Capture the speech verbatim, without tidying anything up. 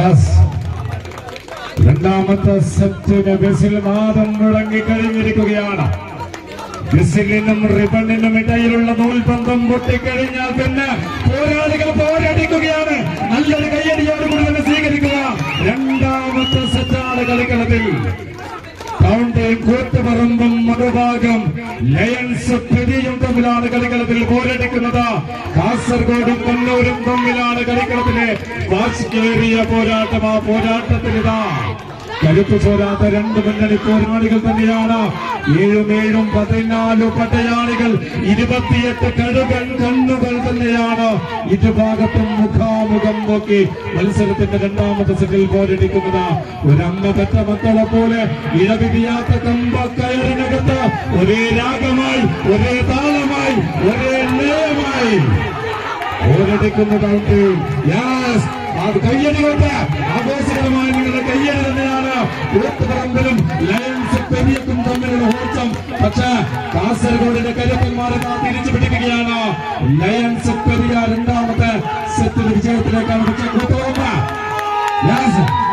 രണ്ടാമത്തെ സെറ്റിന് ബസിൽ നാദം മുഴങ്ങി കഴിഞ്ഞിരിക്കുകയാണ്. ബസിലിനും റിബണിനും ഇടയിലുള്ള നൂൽബന്ധം പൊട്ടിക്കഴിഞ്ഞാൽ പിന്നെ പോരാളികൾ പോരടിക്കുകയാണ്. നല്ലൊരു കയ്യടിയോടുകൂടി തന്നെ സ്വീകരിക്കുക. രണ്ടാമത്തെ സെറ്റാണ് കളിക്കളത്തിൽ. കൗണ്ടയും കൂത്തുപറമ്പും മറുഭാഗം ലയൺസ് പെരിയും തമ്മിലാണ് കളിക്കളത്തിൽ പോരടിക്കുന്നത്. കാസർഗോഡും കണ്ണൂരും തമ്മിലാണ് കളിക്കളത്തിലെ വാശിയേറിയ പോരാട്ടം. ആ പോരാട്ടത്തിലിതാ കരുത്തു ചോരാത്ത രണ്ട് മുന്നണി പോരാളികൾ തന്നെയാണ്. ഏഴും ഏഴും പതിനാലു പടയാളികൾ, ഇരുപത്തിയെട്ട് കടുകൻ കണ്ണുകൾ തന്നെയാണ് ഇരുഭാഗത്തും മുഖാമുഖം നോക്കി മത്സരത്തിന്റെ രണ്ടാമത്തെ സെറ്റിൽ പോരടിക്കുന്നത്. ഒരമ്മ പെറ്റ മക്കളെ പോലെ ഇഴപിരിയാത്ത കമ്പക്കയറിനകത്ത് ഒരേ രാഗമായി, ഒരേ താളമായി, ഒരേ ലയമായി പോരടിക്കുന്നതാണ്. യെസ്, അത് കയ്യടികൊണ്ട് ആഘോഷകരമായി നിങ്ങളുടെ കയ്യടി തന്നെയാണ്. കൂത്തുപറമ്പിലും ലയൺസ് പെരിയക്കും തമ്മിലുള്ള ഹോർച്ചം. പക്ഷേ കാസർഗോഡിന്റെ കരുത്തന്മാരെ തിരിച്ചു പിടിക്കുകയാണ്. ലയൺസ് പെരിയ രണ്ടാമത്തെ സെറ്റിൽ വിജയത്തിലേക്കാണ്. പക്ഷേ കൂത്തുപറമ്പ്